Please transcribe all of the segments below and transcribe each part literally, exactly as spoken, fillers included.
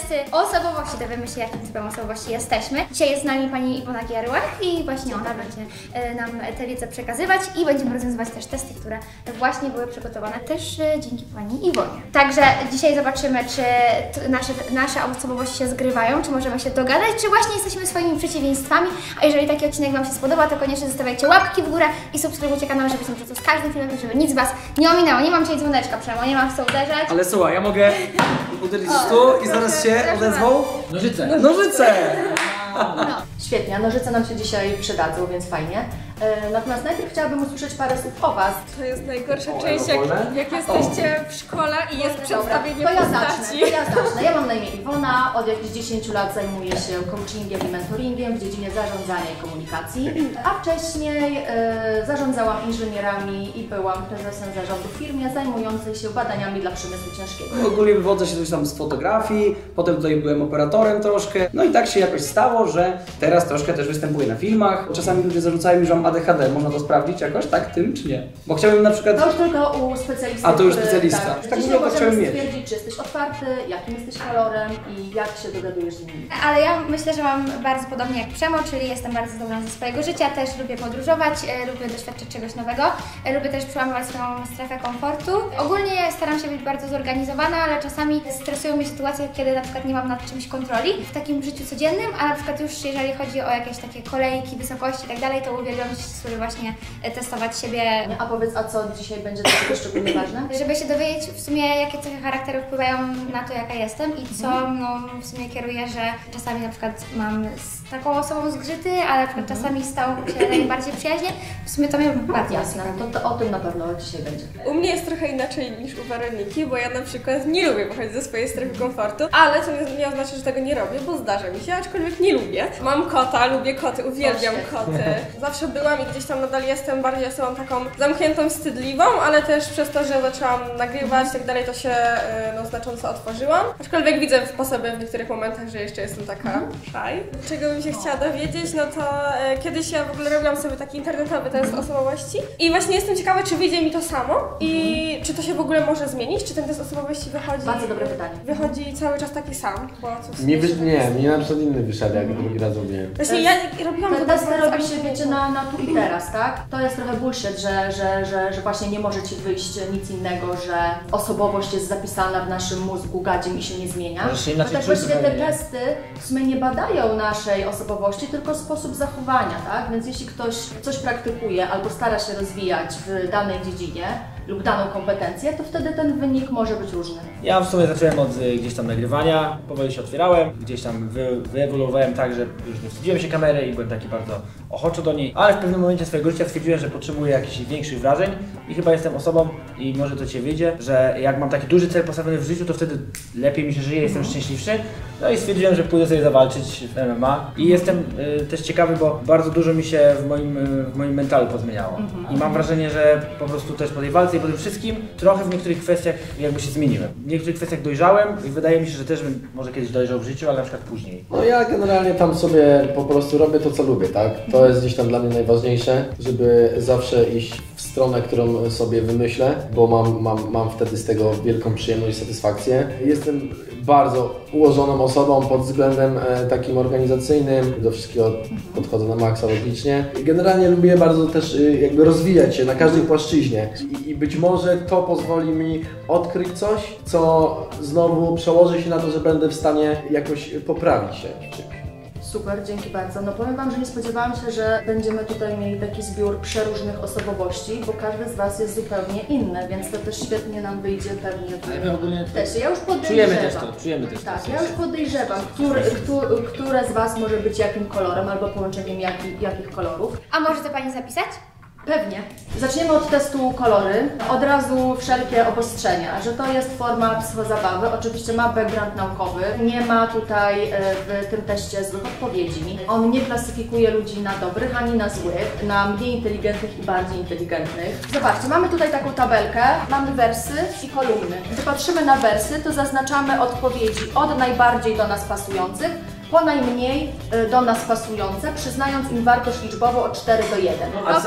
testy osobowości, dowiemy się, jakim typem osobowości jesteśmy. Dzisiaj jest z nami pani Iwona Gierłach i właśnie ona będzie nam tę wiedzę przekazywać i będziemy rozwiązywać też testy, które właśnie były przygotowane też dzięki pani Iwonie. Także dzisiaj zobaczymy, czy nasze, nasze osobowości się zgrywają, czy możemy się dogadać, czy właśnie jesteśmy swoimi przeciwieństwami. A jeżeli taki odcinek wam się spodoba, to koniecznie zostawiajcie łapki w górę i subskrybujcie kanał, żeby być na z każdym filmem, żeby nic was nie ominęło. Nie mam dzisiaj dzwoneczka, przemo, nie mam w co uderzać. Ale słuchaj, ja mogę uderzyć w stół i zaraz się odezwą nożyce. Nożyce! No. Świetnie, nożyce nam się dzisiaj przydadzą, więc fajnie. E, natomiast najpierw chciałabym usłyszeć parę słów o was. To jest najgorsza część, jak, jak jesteście w szkole i jest przedstawienie to ja postaci. zacznę, to ja zacznę. Ja mam na imię Iwona, od jakichś dziesięciu lat zajmuję się coachingiem i mentoringiem w dziedzinie zarządzania i komunikacji, a wcześniej e, zarządzałam inżynierami i byłam prezesem zarządu w firmie zajmującej się badaniami dla przemysłu ciężkiego. Ogólnie wywodzę się coś tam z fotografii, potem tutaj byłem operatorem troszkę, no i tak się jakoś stało, że teraz troszkę też występuję na filmach. Czasami ludzie zarzucają mi, że mam A D H D, można to sprawdzić jakoś, tak, tym czy nie? Bo chciałbym na przykład... To już tylko u specjalisty. A to już który, specjalista. Tak, Tak dzisiaj to chciałem możemy mieć. stwierdzić, czy jesteś otwarty, jakim jesteś kolorem i jak się dogadujesz z nimi. Ale ja myślę, że mam bardzo podobnie jak Przemo, czyli jestem bardzo zadowolona ze swojego życia, też lubię podróżować, e, lubię doświadczyć czegoś nowego, e, lubię też przełamywać swoją strefę komfortu. Ogólnie staram się być bardzo zorganizowana, ale czasami stresują mnie sytuacje, kiedy na przykład nie mam nad czymś kontroli w takim życiu codziennym, a na przykład już jeżeli chodzi o jakieś takie kolejki, wysokości i tak dalej, to uwielbiam sobie właśnie testować siebie. A powiedz, a co dzisiaj będzie dla Ciebie szczególnie ważne? Żeby się dowiedzieć w sumie, jakie cechy charakteru wpływają na to, jaka jestem i co no, w sumie kieruje, że czasami na przykład mam z taką osobą zgrzyty, ale na przykład czasami stało się najbardziej przyjaźnie. W sumie to mnie bardzo jasne, to, to o tym na pewno dzisiaj będzie. U mnie jest trochę inaczej niż u Weroniki, bo ja na przykład nie lubię wychodzić ze swojej strefy komfortu, ale to nie, nie oznacza, że tego nie robię, bo zdarza mi się, aczkolwiek nie lubię. Mam kota, lubię koty, uwielbiam koty. Zawsze byłam i gdzieś tam nadal jestem bardziej osobą taką zamkniętą, wstydliwą, ale też przez to, że zaczęłam nagrywać i tak dalej, to się no, znacząco otworzyłam. Aczkolwiek widzę po sobie w niektórych momentach, że jeszcze jestem taka shy. Czego bym się chciała dowiedzieć, no to e, kiedyś ja w ogóle robiłam sobie taki internetowy test osobowości i właśnie jestem ciekawa, czy wyjdzie mi to samo i czy to się w ogóle może zmienić, czy ten test osobowości wychodzi... Bardzo dobre pytanie. Wychodzi cały czas taki sam, bo co Mi wy... Nie, mi na przykład inny wyszedł, jak drugi raz robiłem. Właśnie ja robiłam Te to testy robi się, wiecie, na, na tu i teraz, tak? To jest trochę bullshit, że, że, że, że właśnie nie może Ci wyjść nic innego, że osobowość jest zapisana w naszym mózgu gadzim i się nie zmienia. Się No tak czuć właściwie te zupełnie. testy w sumie nie badają naszej osobowości, tylko sposób zachowania, tak? Więc jeśli ktoś coś praktykuje albo stara się rozwijać w danej dziedzinie lub daną kompetencję, to wtedy ten wynik może być różny. Ja w sumie zacząłem od y, gdzieś tam nagrywania, powoli się otwierałem, gdzieś tam wy, wyewoluowałem tak, że już nie wstydziłem się kamery i byłem taki bardzo ochoczo do niej, ale w pewnym momencie swojego życia stwierdziłem, że potrzebuję jakichś większych wrażeń i chyba jestem osobą, i może to Cię wyjdzie, że jak mam taki duży cel postawiony w życiu, to wtedy lepiej mi się żyje, jestem szczęśliwszy. No i stwierdziłem, że pójdę sobie zawalczyć w M M A i jestem y, też ciekawy, bo bardzo dużo mi się w moim, y, w moim mentalu pozmieniało. I mam wrażenie, że po prostu też po tej walce i po tym wszystkim trochę w niektórych kwestiach jakby się zmieniłem. W niektórych kwestiach dojrzałem i wydaje mi się, że też bym może kiedyś dojrzał w życiu, ale na przykład później. No ja generalnie tam sobie po prostu robię to, co lubię, tak? To jest gdzieś tam dla mnie najważniejsze, żeby zawsze iść w stronę, którą sobie wymyślę, bo mam, mam, mam wtedy z tego wielką przyjemność i satysfakcję. Jestem bardzo ułożoną osobą pod względem e, takim organizacyjnym, do wszystkiego podchodzę na maksa logicznie. Generalnie lubię bardzo też e, jakby rozwijać się na każdej płaszczyźnie I, i być może to pozwoli mi odkryć coś, co znowu przełoży się na to, że będę w stanie jakoś poprawić się w czymś. Super, dzięki bardzo. No powiem Wam, że nie spodziewałam się, że będziemy tutaj mieli taki zbiór przeróżnych osobowości, bo każdy z Was jest zupełnie inny, więc to też świetnie nam wyjdzie pewnie w, Ale my ogólnie w teście. Ja już podejrzewam. czujemy też to, czujemy też Tak, to. ja już podejrzewam, który, który, które z Was może być jakim kolorem albo połączeniem jaki, jakich kolorów. A może to Pani zapisać? Pewnie. Zaczniemy od testu kolory. Od razu wszelkie obostrzenia, że to jest forma psychozabawy. Oczywiście ma background naukowy. Nie ma tutaj w tym teście złych odpowiedzi. On nie klasyfikuje ludzi na dobrych ani na złych, na mniej inteligentnych i bardziej inteligentnych. Zobaczcie, mamy tutaj taką tabelkę. Mamy wersy i kolumny. Gdy patrzymy na wersy, to zaznaczamy odpowiedzi od najbardziej do nas pasujących po najmniej do nas pasujące, przyznając im wartość liczbową od cztery do jeden. A co jak mam ochotę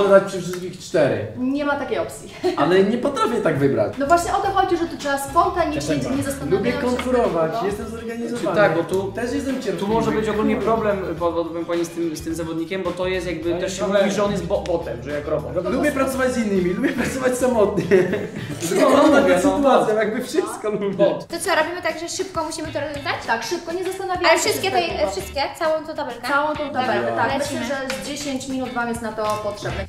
Można dać przy wszystkich cztery. Nie ma takiej opcji. Ale nie potrafię tak wybrać. No właśnie o to chodzi, że tu trzeba spontanicznie, nie zastanawiając Lubię się konkurować, tego. jestem zorganizowany. Tak, bo tu- też jestem cierpliwy. Tu może być ogólnie problem, bo, bo, bo pani z tym, z tym zawodnikiem, bo to jest jakby To też jest się problem. mówi, że on jest bo botem, że jak robot. Lubię pracować z innymi, lubię pracować samotnie. No, Wygląda no, taka no, sytuacja, jakby wszystko lubię. Bot. To co, robimy tak, że szybko musimy to rozwiązać? Tak, szybko, nie zastanawiajmy Ale się. wszystkie, zbyt tej, długo. wszystkie, całą tą tabelkę? Całą tą tabelkę, Dobra, tak. lecimy. Myślę, że z dziesięć minut Wam jest na to potrzebne.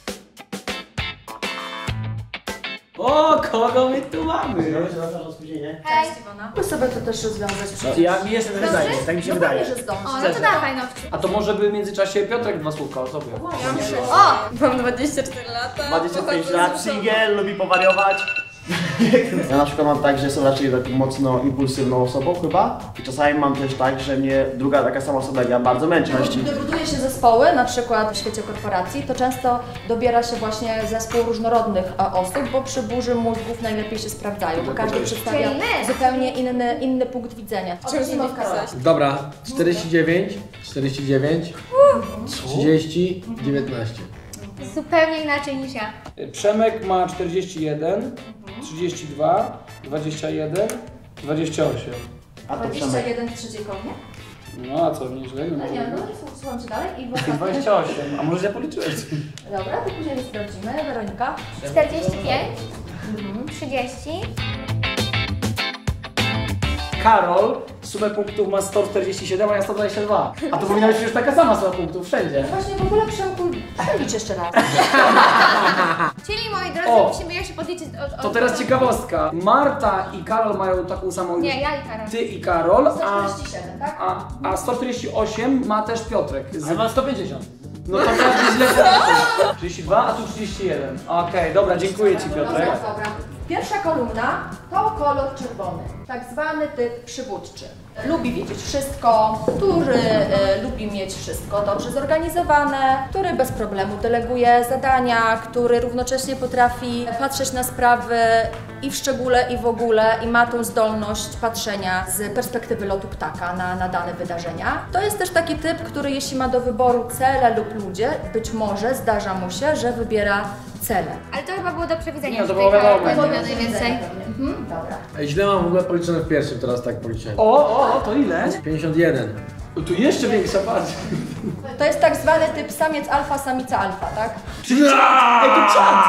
O, kogo my tu mamy? Hej. My sobie to też rozwiązać No, przecież. ja mi jeszcze Zdążysz? wydaje, tak mi się No wydaje. pewnie, że zdążysz. O, no to dawaj, no. A to może by w międzyczasie Piotrek dwa słówka o sobie. O! Mam dwadzieścia cztery lata. dwadzieścia pięć pochodzę lat, z Rzeszowa. singiel, lubi powariować. Ja na przykład mam tak, że jestem raczej taką mocno impulsywną osobą chyba. I czasami mam też tak, że mnie druga taka sama osoba jak ja bardzo męczy. Gdy buduje się zespoły, na przykład w świecie korporacji, to często dobiera się właśnie zespół różnorodnych e, osób, bo przy burzy mózgów najlepiej się sprawdzają, bo każdy przedstawia Czyli my. zupełnie inny, inny punkt widzenia. Zacznijmy od Karola. Dobra, czterdzieści dziewięć, czterdzieści dziewięć, trzydzieści, dziewiętnaście. Zupełnie inaczej niż ja. Przemek ma czterdzieści jeden, trzydzieści dwa, dwadzieścia jeden, dwadzieścia osiem. A to dwadzieścia Przemek. jeden, trzydzieści koło, nie? No a co, nieźle? No nie, no nie słucham Cię dalej i w dwadzieścia osiem, a może ja policzyłem? Dobra, to później sprawdzimy. Weronika? czterdzieści pięć, trzydzieści. Karol sumę punktów ma sto czterdzieści siedem, a ja sto dwadzieścia dwa. A to powinna być przecież taka sama suma punktów wszędzie. Właśnie w ogóle Przemku, przelicz jeszcze raz. Czyli moi drodzy, O! musimy jeszcze podliczyć od, od To teraz ciekawostka. Marta i Karol mają taką samą Nie, ja i Karol. Ty i Karol, a, sto czterdzieści siedem, tak? a, a sto czterdzieści osiem ma też Piotrek. Z... Ale mam sto pięćdziesiąt. No to każdy źle policzył. trzydzieści dwa, a tu trzydzieści jeden. Okej, dobra, dziękuję Ci Piotrek. Dobra, dobra. Pierwsza kolumna to kolor czerwony, tak zwany typ przywódczy. Lubi wiedzieć wszystko, który e, lubi mieć wszystko dobrze zorganizowane, który bez problemu deleguje zadania, który równocześnie potrafi patrzeć na sprawy i w szczególe, i w ogóle, i ma tą zdolność patrzenia z perspektywy lotu ptaka na, na dane wydarzenia. To jest też taki typ, który jeśli ma do wyboru cele lub ludzie, być może zdarza mu się, że wybiera cele. Ale to chyba było do przewidzenia. Nie, to że było tej wiadomo. karty To będzie najwięcej. Mhm, dobra. Ej, źle mam w ogóle policzone w pierwszym, teraz tak policzyłem. O, o, o, to ile? pięćdziesiąt jeden. O, tu jeszcze większa, patrz. To jest tak zwany typ samiec alfa, samica alfa, tak? Czyli czad! Ej, to czad!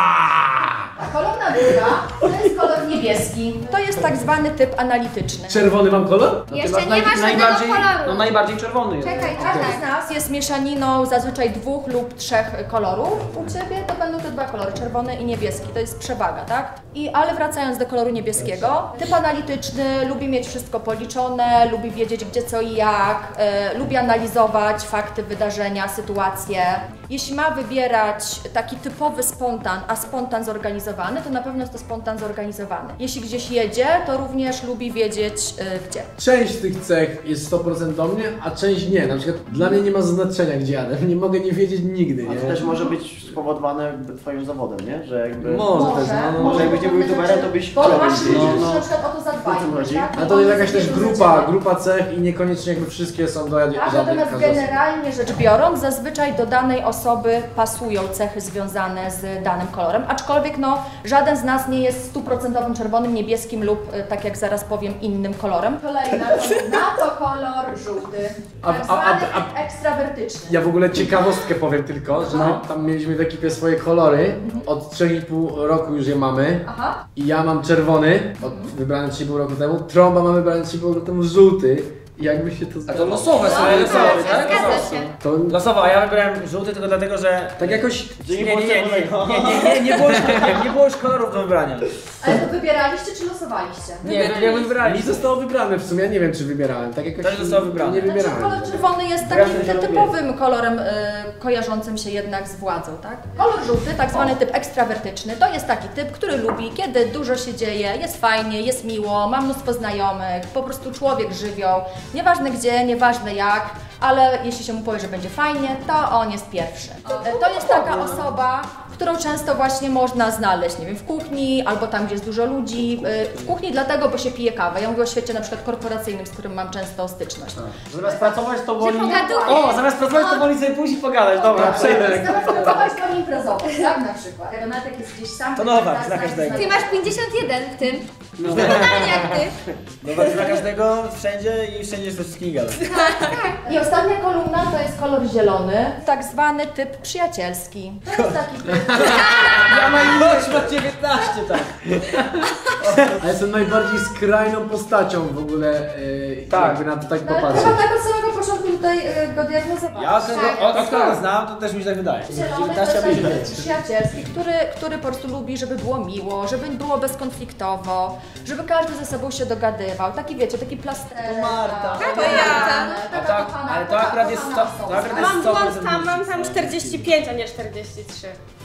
A kolumna druga to jest kolor niebieski. To jest tak zwany typ analityczny. Czerwony mam kolor? No ty Jeszcze masz nie naj- masz żadnego najbardziej, koloru. No najbardziej czerwony jest. Czekaj, Każdy czekaj. z nas jest mieszaniną zazwyczaj dwóch lub trzech kolorów. U Ciebie to będą te dwa kolory, czerwony i niebieski. To jest przewaga, tak? I, ale wracając do koloru niebieskiego, typ analityczny lubi mieć wszystko policzone, lubi wiedzieć gdzie, co i jak, e, lubi analizować fakty, wydarzenia, sytuacje. Jeśli ma wybierać taki typowy spontan, a spontan zorganizowany, to na pewno jest to spontan zorganizowany. Jeśli gdzieś jedzie, to również lubi wiedzieć e, gdzie. Część z tych cech jest sto procent do mnie, a część nie. Na przykład dla mnie nie ma znaczenia gdzie jadę. Nie mogę nie wiedzieć nigdy, A nie? to też może być spowodowane jakby Twoim zawodem, nie? Że jakby... Może też, no, no. Może jakbyś nie był youtuberem, to byś Bo chciał masz wiedzieć. ludzi, No, którzy no. na przykład o to zadbają. O co chodzi? tak? A to jest jakaś też Wiedzą, grupa, że ciebie. grupa cech i niekoniecznie jakby wszystkie są do Tak, żadnej natomiast każdej osoby. generalnie rzecz biorąc, zazwyczaj do danej osoby pasują cechy związane z danym kolorem, aczkolwiek no, żaden z nas nie jest stuprocentowym czerwonym, niebieskim lub, e, tak jak zaraz powiem, innym kolorem. Kolejna kolumna to kolor żółty, A- tak a- zwany a- a- typ ekstrawertyczny. Ja w ogóle ciekawostkę powiem tylko, że No. tam mieliśmy w ekipie swoje kolory. Od trzech i pół roku już je mamy. Aha. I ja mam czerwony, od, wybrany trzy i pół roku temu. Trąba mamy wybrany trzy i pół roku temu żółty. I jakby się to A to zgadzało. losowe są, No, losowe, tak, tak? zgadza się. To Losowo, a ja wybrałem żółty tylko dlatego, że... tak jakoś... Nie, nie, nie, nie, nie, nie, nie, nie, było, już, nie, nie było już kolorów do wybrania. Ale to wybieraliście czy losowaliście? Nie, nie Mi wybraliśmy. zostało wybrane w sumie, ja nie wiem czy wybierałem. Tak jakoś To zostało wybrane. nie Znaczy, wybierałem. kolor czerwony jest Ja takim się lubię. typowym kolorem y, kojarzącym się jednak z władzą, tak? Kolor żółty, tak zwany typ ekstrawertyczny, to jest taki typ, który lubi, kiedy dużo się dzieje, jest fajnie, jest miło, ma mnóstwo znajomych, po prostu człowiek żywioł, nieważne gdzie, nieważne jak, ale jeśli się mu powie, że będzie fajnie, to on jest pierwszy. Y, To jest taka osoba, którą często właśnie można znaleźć, nie wiem, w kuchni albo tam, gdzie jest dużo ludzi. W kuchni dlatego, bo się pije kawę. Ja mówię o świecie na przykład korporacyjnym, z którym mam często styczność. Zamiast pracować to woli... pogaduję. O, zamiast pracować to woli sobie pójść i pogadać, dobra, przejdę. Zamiast pracować, woli imprezować, tak na przykład. Renatek jest gdzieś sam. To Nowak, zna każdego. Ty masz pięćdziesiąt jeden w tym. No. Totalnie jak ty. Dobra, dla każdego, wszędzie i wszędzie ze wszystkimi gada. I ostatnia kolumna to jest kolor zielony, tak zwany typ przyjacielski. To jest taki typ. Ja mam ilość lat dziewiętnaście, tak. A jestem najbardziej skrajną postacią w ogóle, yy, Tak. jakby na to tak No, popatrzeć. chyba tak od samego początku tutaj y, go diagnozowałem. Ja tego, od, od kogo znam, to też mi się tak wydaje. Zielony to dziewiętnaście, jest a taki pięćdziesiąt. typ przyjacielski, który, który po prostu lubi, żeby było miło, żeby było bezkonfliktowo, żeby każdy ze sobą się dogadywał. Taki wiecie, taki plasterek. To Marta. To ja. A tak, ale to akurat jest sto, to akurat jest Mam sto błąd procent tam, mam tam czterdzieści pięć, a nie czterdzieści trzy.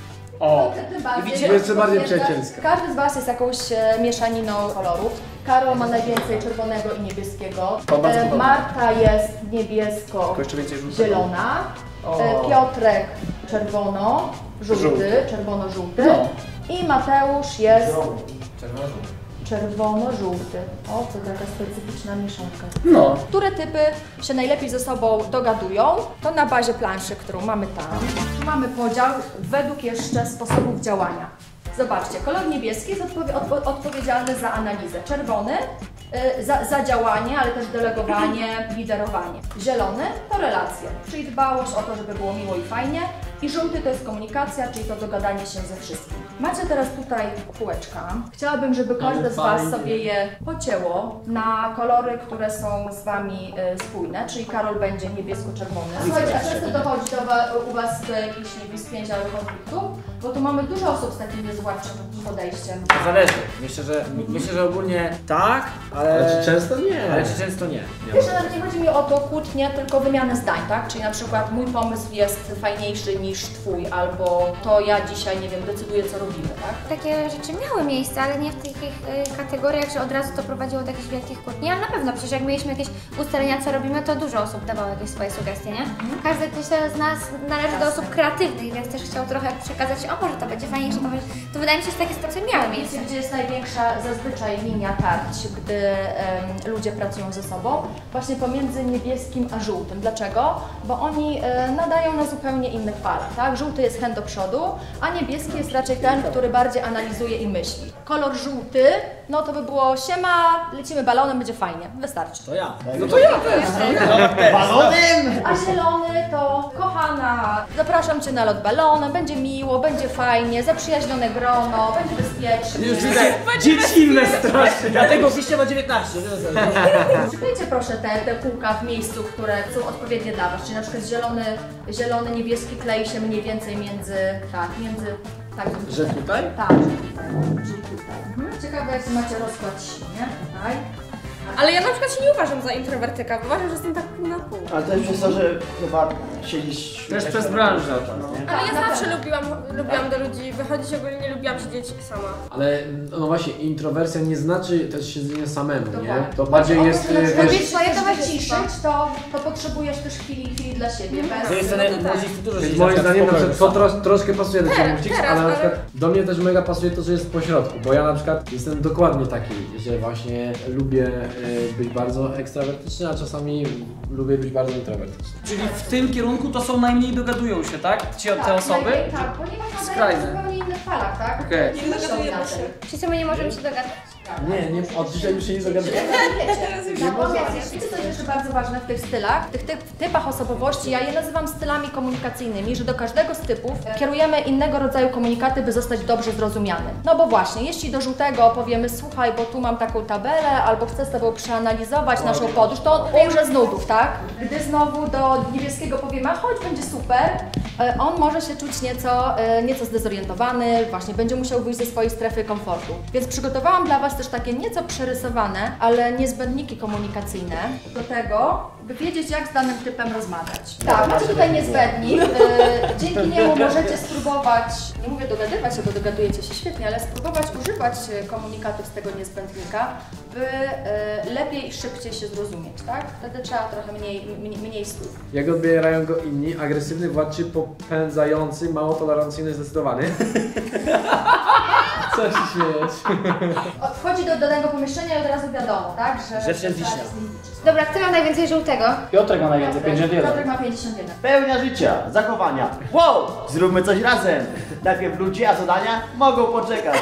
O, I widzicie, jeszcze bardziej przyjacielska. Każdy z Was jest jakąś e, mieszaniną kolorów. Karol ma najwięcej czerwonego i niebieskiego. To bardzo E, podobne. Marta jest tylko niebiesko jeszcze więcej żółtego. zielona. O. E, Piotrek czerwono, żółty, Żółty. czerwono-żółty. No. I Mateusz jest Czerwono. czerwono-żółty. O, to taka specyficzna mieszanka. No. Które typy się najlepiej ze sobą dogadują? To na bazie planszy, którą mamy tam. Tu mamy podział według jeszcze sposobów działania. Zobaczcie, kolor niebieski jest odpowie odpo odpowiedzialny za analizę. Czerwony y, za, za działanie, ale też delegowanie, liderowanie. Zielony to relacje, czyli dbałość o to, żeby było miło i fajnie. I żółty to jest komunikacja, czyli to dogadanie się ze wszystkim. Macie teraz tutaj kółeczka. Chciałabym, żeby każde z Was sobie je pocięło na kolory, które są z Wami y, spójne, czyli Karol będzie niebiesko-czerwony. Słuchajcie, a często dochodzi do wa u Was do jakichś spięć albo konfliktów, bo tu mamy dużo osób z takim niezłapczym podejściem. To zależy. Myślę, że myślę, że ogólnie tak, ale... Ale czy często nie? Ale czy często nie. Wiesz, że nawet nie chodzi mi o to kłótnie, tylko wymianę zdań, tak? Czyli na przykład mój pomysł jest fajniejszy niż Twój, albo to ja dzisiaj, nie wiem, decyduję, co robimy, tak? Takie rzeczy miały miejsce, ale nie w takich y, kategoriach, że od razu to prowadziło do jakichś wielkich kłótni, ale na pewno przecież jak mieliśmy jakieś ustalenia, co robimy, to dużo osób dawało jakieś swoje sugestie, nie? Każdy myślę, z nas należy do osób kreatywnych, więc też chciał trochę przekazać, o może to będzie fajniejsze, to, będzie... to wydaje mi się, że takie sytuacje miały miejsce. Wiecie, gdzie jest największa zazwyczaj linia tarć, gdy em, ludzie pracują ze sobą? Właśnie pomiędzy niebieskim a żółtym. Dlaczego? Bo oni e, nadają na zupełnie innych falach, tak? Żółty jest chęt do przodu, a niebieski jest raczej ten, który bardziej analizuje i myśli. Kolor żółty, no to by było siema, lecimy balonem, będzie fajnie, wystarczy. To ja. No to ja też. A zielony to kochana, zapraszam Cię na lot balonem, będzie miło, będzie fajnie, zaprzyjaźnione grono, będzie bezpiecznie. Już widzę dziecinne strasznie. Dlatego piszcie ma dziewiętnaście. Przypijcie proszę te, te kółka w miejscu, które są odpowiednie dla Was, czyli na przykład zielony, zielony, niebieski klei się mniej więcej między, tak, między, tak. Że tutaj? Tak, że tutaj, że tutaj. Mhm. Ciekawe jak macie rozkład sił, nie? Tutaj. Ale ja na przykład się nie uważam za introwertyka, bo uważam, że jestem tak pół na pół. Ale to jest przez to, że chyba siedzisz... Też przez branżę. No. Ale ja na zawsze pewno. lubiłam, lubiłam do ludzi wychodzić, ogólnie nie lubiłam siedzieć sama. Ale no właśnie, introwersja nie znaczy też siedzenia samemu, nie? Dokładnie. To bardziej Chodzi o jest, to, że na przykład wiesz, wiesz, swoje żeby towarzystwo. wyciszyć, to, to potrzebujesz też chwili, chwili dla siebie. Bez, To jest ten No to tak. młodzież dużo Więc siedzi moim na przykład zdaniem w na przykład to pokoju tro, troszkę pasuje do Teraz, ciebie mówić, teraz, ale na ale- przykład do mnie też mega pasuje to, że jest pośrodku, bo ja na przykład jestem dokładnie taki, że właśnie lubię e, być bardzo ekstrawertyczny, a czasami lubię być bardzo introwertyczny. Czyli w tym kierunku to są najmniej dogadują się, tak? Ci, te osoby? najlepiej Tak, ponieważ nadają Skrajne. na zupełnie innych falach, tak? Okej. Nie myślą inaczej. Wszyscy my nie możemy się dogadać. Nie, nie, od dzisiaj już się nie zagadujemy. Natomiast wiecie, co jest jeszcze bardzo ważne w tych stylach, w tych typ, typach osobowości, ja je nazywam stylami komunikacyjnymi, że do każdego z typów kierujemy innego rodzaju komunikaty, by zostać dobrze zrozumianym. No bo właśnie, jeśli do żółtego powiemy, słuchaj, bo tu mam taką tabelę, albo chcę z Tobą przeanalizować naszą podróż, to on umrze z nudów, tak? Gdy znowu do niebieskiego powiemy, a chodź, będzie super, e, on może się czuć nieco, e, nieco zdezorientowany, właśnie będzie musiał wyjść ze swojej strefy komfortu. Więc przygotowałam dla Was też takie nieco przerysowane, ale niezbędniki komunikacyjne do tego, by wiedzieć, jak z danym typem rozmawiać. Tak, macie tutaj niezbędnik. E, dzięki niemu możecie spróbować, nie mówię dogadywać się, bo dogadujecie się świetnie, ale spróbować używać e, komunikatów z tego niezbędnika, by e, lepiej i szybciej się zrozumieć, tak? Wtedy trzeba trochę mniej, mniej, mniej słów. Jak odbierają go inni, agresywny władczy po popędzający, mało tolerancyjny, zdecydowany. Co się śmiejesz? Wchodzi do danego pomieszczenia i od razu wiadomo, tak? Że, Że wszędzie trzeba wiśnia. się z nim liczyć. Dobra, kto ma najwięcej żółtego? Piotrek ma najwięcej, pięćdziesiąt jeden. Piotrek ma pięćdziesiąt jeden. Pełnia życia, zachowania. Wow! Zróbmy coś razem. Najpierw ludzie, a zadania mogą poczekać.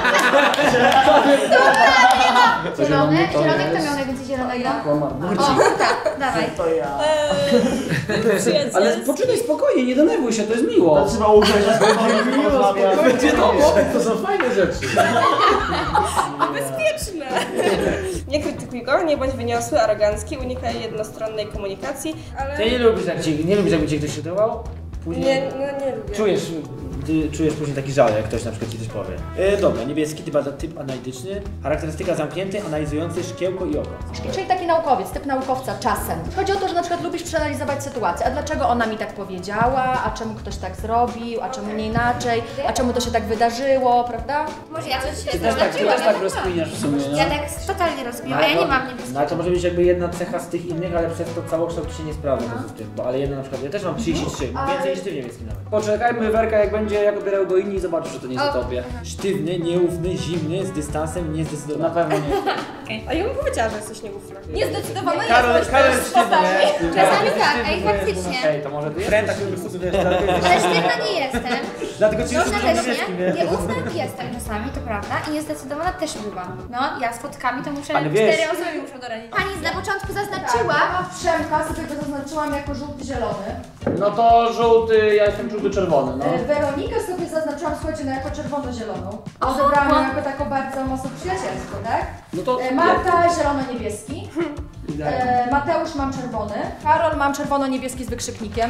Zielony? to Zielony, kto jest- miał najwięcej zielonego? Kłamar. O, tak, dawaj. To ja. Eee, Ale poczekaj spokojnie, nie denerwuj się, to jest miło. To trzeba uznać, że spokojnie porozmawiać. Będzie to, to są fajne rzeczy. bezpieczne. Nie krytykuj go, nie bądź wyniosły, arogancki, unikaj jednostronnej komunikacji, ale... Ty nie lubisz, jak ci, nie lubisz, jakby cię ktoś czytował? Później Nie, no nie lubię. czujesz, ty czujesz później taki żal, jak ktoś na przykład ci coś powie. E, dobra, niebieski typ, typ analityczny, charakterystyka zamknięty, analizujący szkiełko i oko. Czyli taki naukowiec, typ naukowca czasem. Chodzi o to, że na przykład lubisz przeanalizować sytuację. A dlaczego ona mi tak powiedziała? A czemu ktoś tak zrobił? A czemu nie inaczej? A czemu to się tak wydarzyło, prawda? Może ja coś się Ty też tak, ty też tak rozkminiasz w sumie, Ja no. tak totalnie rozbiłam, a ja nie mam niebieskiego. No ale to może być jakby jedna cecha z tych innych, ale przez to całokształt się nie sprawdza no. w tym, bo ale jedna na przykład, ja też mam trzydzieści trzy, No, ale- więcej niż ty w niebieskim nawet. Poczekajmy, Werka, jak będzie, jak odbierają go inni i zobaczysz, że to nie jest o tobie. Sztywny, nieufny, zimny, z dystansem, Na niezdecydowany. pewno nie. A ja bym powiedziała, że jesteś nieufna. Niezdecydowana Karol, jesteś, Karol to jest jest sztywny, totalnie. nie? Czasami tak, Sztywny, ej, bo jest- faktycznie. Ej, to może ty Trend tak po prostu też. Ale sztywna nie jestem. Dlatego ci już Można nie też niebieskim, nie. nie? Nieufna jestem czasami, to prawda. I niezdecydowana też bywam. No, ja z fotkami to muszę, Ale wiesz- cztery osoby muszą doradzić. Pani na początku zaznaczyła. Ja Przemka sobie go zaznaczyłam jako żółty-zielony. No to żółty, ja jestem żółty-czerwony, no. E, Weronikę sobie zaznaczyłam, słuchajcie, no jako czerwono-zieloną. Odebrałam ją jako taką bardzo mocno przyjacielską, tak? No to... E, Marta zielono-niebieski. E, Mateusz mam czerwony. Karol mam czerwono-niebieski z wykrzyknikiem.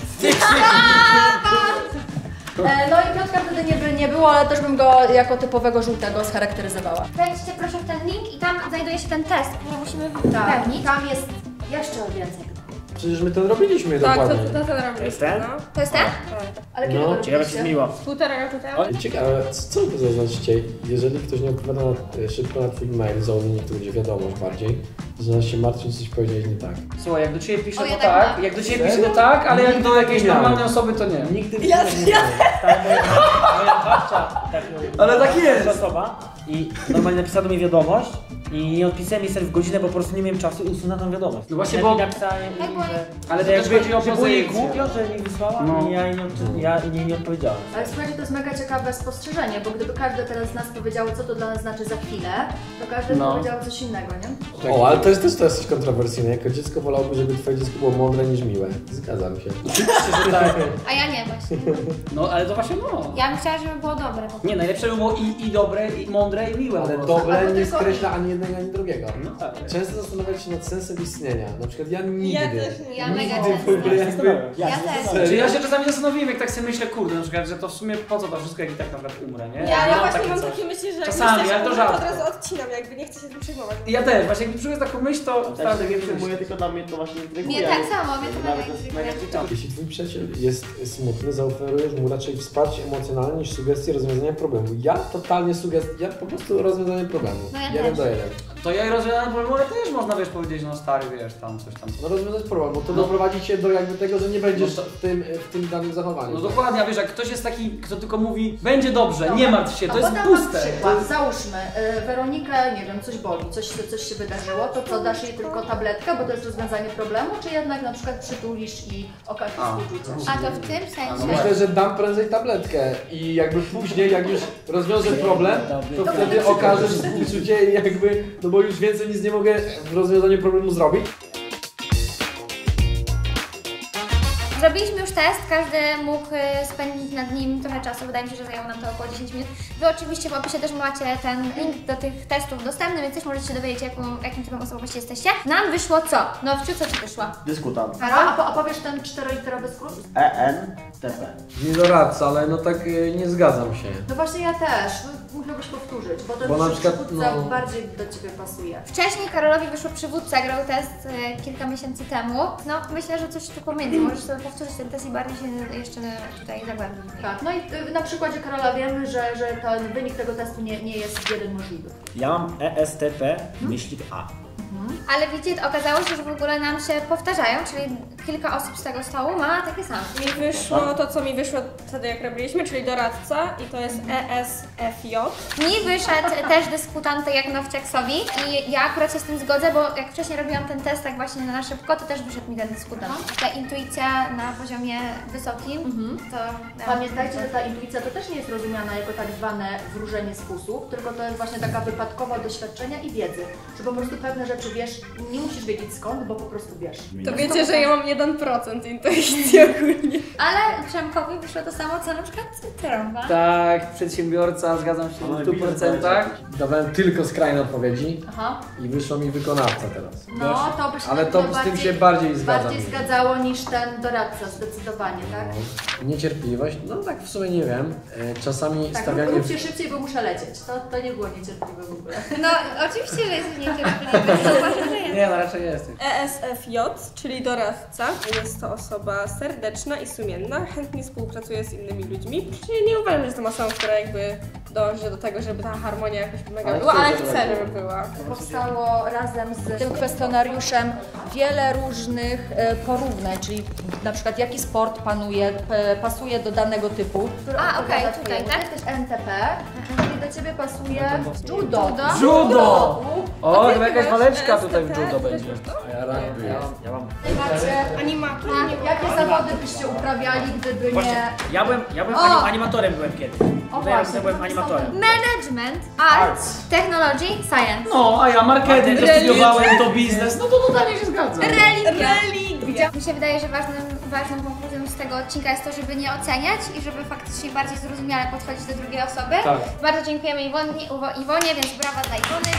E, no i Piotrka wtedy nie, by, nie było, ale też bym go jako typowego żółtego scharakteryzowała. Wejdźcie proszę w ten link i tam znajduje się ten test, który musimy Tak, wypełnić. tam jest jeszcze więcej. Przecież my to robiliśmy Tak, to, dokładnie. to, to, to robisz. Jest ten? No. To jest ten? Ale kiedy No, to Ciekawe, czy robiliście? zmiło. Półtora roku temu. Ciekawe, co wy zaznaczycie, jeżeli ktoś nie odpowiada na, szybko na twój mail, załóżmy, który będzie wiadomość bardziej, zaczyna się martwić, coś powiedziałeś nie tak. Słuchaj, jak do ciebie piszę, O, to ja tak, tak mam. jak do ciebie piszę, to tak, ale jak Nigdy do tak jakiejś nie miałem. normalnej osoby, to nie. Nigdy Ja- nie ja- Tak, moja, moja babcia, tak, Ale tak jest. nasza osoba i normalnie napisała do mnie wiadomość i nie odpisałem jej w godzinę, bo po prostu nie miałem czasu i usunęłam tą wiadomość. No właśnie, I bo- napisałem Tak, bo- Ale to że też jakby, chodzi o że było jej pozycję. głupio, że mi wysłała No. i ja jej nie, odczy- ja jej nie odpowiedziałem. Ale słuchajcie, to jest mega ciekawe spostrzeżenie, bo gdyby każdy teraz z nas powiedział, co to dla nas znaczy za chwilę, to każdy by No. powiedział coś innego, nie? O, ale to jest też to jest coś kontrowersyjne. Jako dziecko wolałby, żeby twoje dziecko było mądre niż miłe. Zgadzam się. tak. A ja nie właśnie. No, ale to właśnie no. Ja bym chciała, żeby było dobre. Nie, najlepsze by było i, i dobre, i mądre, i miłe. Ale po prostu. dobre Albo nie tylko- skreśla ani jednego, ani drugiego. No tak. Często zastanawiam się nad sensem istnienia. Na przykład ja nigdy. Ja też nie. Ja mega nigdy często. w ogóle jakby... Ja też. Czy ja się czasami zastanowiłem, jak tak sobie myślę, kurde, na przykład, że to w sumie po co to wszystko, jak i tak na przykład umrę, nie? Ja, ja mam właśnie takie mam coś. takie myśli, że jak Czasami, myślę, że ale to umrę, to od rzadko. razu odcinam, jakby nie chcę się tym przejmować. Ja też, właśnie jak mi przychodzi taką myśl, to Tak staram się się nie nie przyjmuję, tylko dla mnie to właśnie intryguje. Nie, tak samo, mnie to Nawet mega to jest intryguje. mega ciekawe. Jeśli twój przyjaciel jest smutny, zaoferujesz mu raczej wsparcie emocjonalne niż sugestie rozwiązania problemu. Ja totalnie sugestie, ja po prostu rozwiązanie problemu. No ja jeden też. do jeden. To ja i rozwiązałem problemu, ale też można, wiesz, powiedzieć, no stary, wiesz, tam coś tam. No rozwiązać problem, bo to No. doprowadzi cię do jakby tego, że nie będziesz No to- w, tym, w tym danym zachowaniu. No dokładnie, a wiesz, jak ktoś jest taki, kto tylko mówi, będzie dobrze, nie martw się, to A jest podam wam puste. przykład. To jest... Załóżmy, y, Weronikę, nie wiem, coś boli, coś, coś się wydarzyło, to co, dasz jej tylko tabletkę, bo to jest rozwiązanie problemu, czy jednak na przykład przytulisz i okażesz A. współczucie? A to w tym sensie. Myślę, że dam prędzej tabletkę i jakby później, jak już rozwiążę problem, to To wtedy wtedy okażesz współczucie i jakby, no bo już więcej nic nie mogę w rozwiązaniu problemu zrobić. Zrobiliśmy już test, każdy mógł y, spędzić nad nim trochę czasu, wydaje mi się, że zajęło nam to około dziesięć minut. Wy oczywiście w opisie też macie ten link do tych testów dostępny, więc też możecie się dowiedzieć, jaką, jakim typem osobowości jesteście. Nam wyszło co? No, wciu, co Ci wyszło? Dyskutant. A, a, po- a powiesz ten czteroliterowy skrót? E N T P. Nie doradca, ale no tak y, nie zgadzam się. No właśnie ja też, musiałbyś powtórzyć, bo to Bo na przy- przykład, przywódca no- bardziej do Ciebie pasuje. Wcześniej Karolowi wyszło przywódca, grał test y, kilka miesięcy temu. No, myślę, że coś tu pomiędzy, możesz sobie powtórzyć ten test i bardziej się jeszcze tutaj zagłębić. Tak, no i y, na przykładzie Karola wiemy, że, że ten wynik tego testu nie, nie jest jeden możliwy. Ja mam E S T P, myślnik A. Ale widzicie, okazało się, że w ogóle nam się powtarzają, czyli kilka osób z tego stołu ma takie same. Mi wyszło to, co mi wyszło wtedy, jak robiliśmy, czyli doradca i to jest E S F J. Mi wyszedł też dyskutant, tak jak Nowciaksowi i ja akurat się z tym zgodzę, bo jak wcześniej robiłam ten test tak właśnie na szybko, to też wyszedł mi ten dyskutant. Ta intuicja na poziomie wysokim, Mhm. to... Pamiętajcie, że ta intuicja to też nie jest rozumiana jako tak zwane wróżenie z fusów, tylko to jest właśnie taka wypadkowa doświadczenia i wiedzy, że po prostu pewne rzeczy wiesz, nie musisz wiedzieć skąd, bo po prostu wiesz. To wiecie, że ja mam jeden procent intuicji ogólnie. Ale Przemkowi wyszło to samo, co na przykład Trąba. Tak, przedsiębiorca, zgadzam się w stu procentach. Dawałem tylko skrajne odpowiedzi Aha. i wyszło mi wykonawca teraz. No, to by się Ale na to pewno z tym bardziej- się bardziej zgadzam. Bardziej zgadzało niż ten doradca, zdecydowanie, tak? Niecierpliwość? No tak w sumie nie wiem. E, Czasami Tak, stawianie... rób, róbcie szybciej, bo muszę lecieć. To, to nie było niecierpliwe w ogóle. No, oczywiście, że jest niecierpliwy. Zauważam, że jest. Nie, no raczej jest. E S F J, czyli doradca. Jest to osoba serdeczna i sumienna, chętnie współpracuje z innymi ludźmi. Czyli nie uważam, że jestem osobą, która jakby dąży do tego, żeby ta harmonia jakoś mega Ale była, chcę, ale żeby chcę, była. żeby była. Powstało razem z tym kwestionariuszem wiele różnych e, porównań, czyli na przykład jaki sport panuje, p, pasuje do danego typu. który A, odpowiada okej, tutaj, twojemu. tak? Ty jesteś N T P, czyli do Ciebie pasuje judo. Judo? Judo! O, A ty chyba jakaś grasz waleczka S T tutaj w P? judo Też będzie. masz to? A ja rugby. Ja mam, ja mam. Macie, Animator? jakie zawody byście uprawiali, gdyby Właśnie, nie... ja byłem, ja byłem O! anim, animatorem byłem kiedyś. O, Tutaj ja właśnie, byłem to animatorem. Management, arts, Arts. technology, science. No, a ja marketing Religia. studiowałem, to biznes, no to totalnie się zgadzam. Religia. Religia. Mi się wydaje, że ważnym, ważną konkluzją z tego odcinka jest to, żeby nie oceniać i żeby faktycznie bardziej zrozumiale podchodzić do drugiej osoby. Tak. Bardzo dziękujemy Iwonie, Iwo- Iwonie, więc brawa dla Iwony.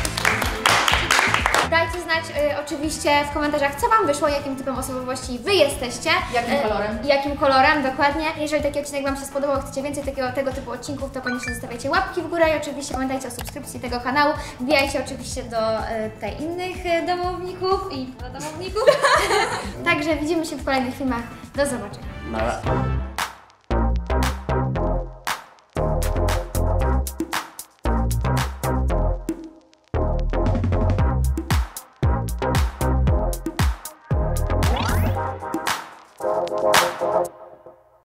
Dajcie znać y, oczywiście w komentarzach, co Wam wyszło, jakim typem osobowości Wy jesteście. Jakim Y, kolorem. Jakim kolorem, dokładnie. Jeżeli taki odcinek Wam się spodobał, chcecie więcej takiego, tego typu odcinków, to koniecznie zostawiajcie łapki w górę i oczywiście pamiętajcie o subskrypcji tego kanału. Wbijajcie oczywiście do y, tutaj innych y, domowników i do domowników. Także widzimy się w kolejnych filmach. Do zobaczenia. Na...